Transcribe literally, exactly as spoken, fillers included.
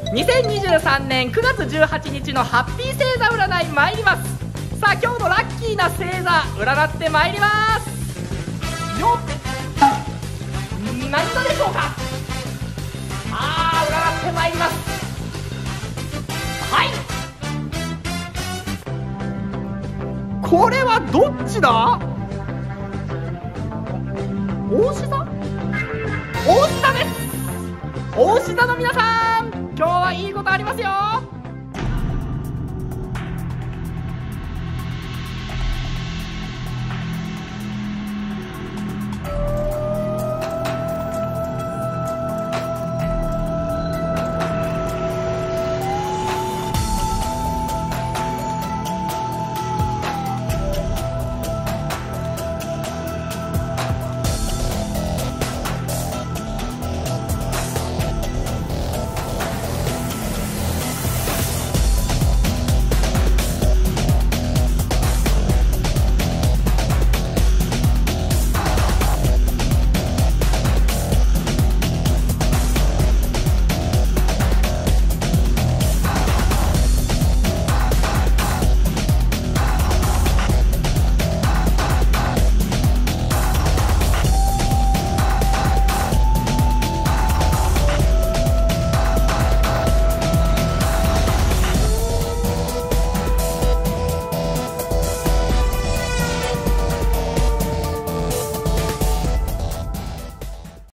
にせんにじゅうさんねんくがつじゅうはちにちのハッピー星座占い参ります。さあ今日のラッキーな星座占って参りますよっ。何座でしょうか。あー、占って参ります。はい、これはどっちだ。牡牛座、牡牛座です。牡牛座の皆さん、今日はいいことありますよ。